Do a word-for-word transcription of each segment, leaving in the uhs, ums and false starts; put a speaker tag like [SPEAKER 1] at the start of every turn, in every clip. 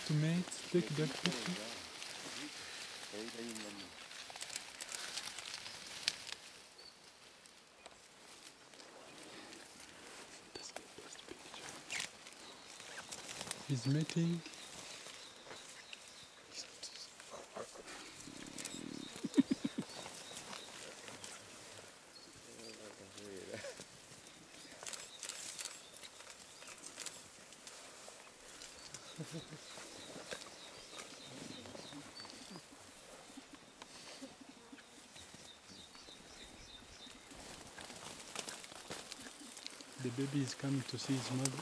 [SPEAKER 1] to mate, take that picture. That's the best picture. He's mating. The baby is coming to see his mother.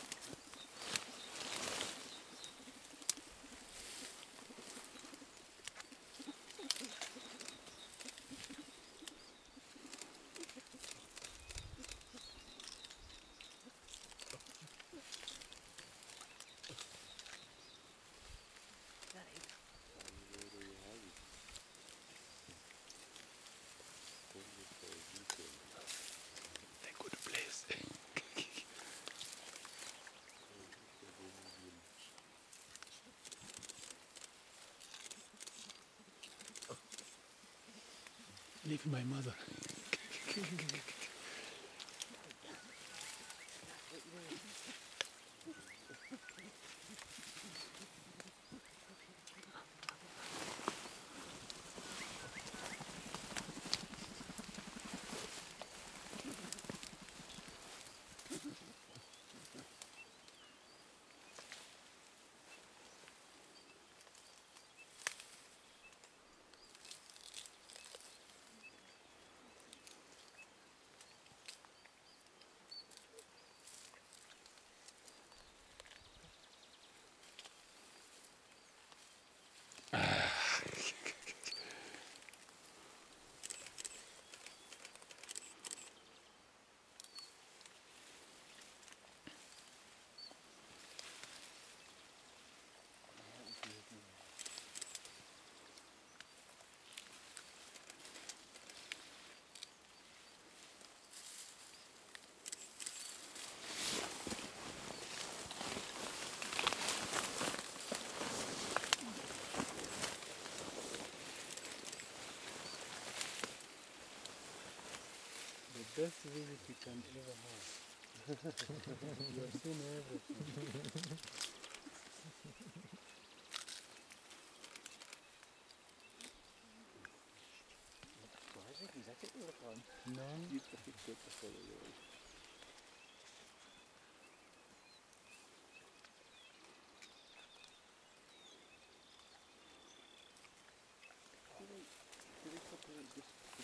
[SPEAKER 1] A good place. Leave my mother. Best visit you can ever have. You have seen everything.
[SPEAKER 2] Is that it? Look on.
[SPEAKER 1] No.
[SPEAKER 2] You took it good before you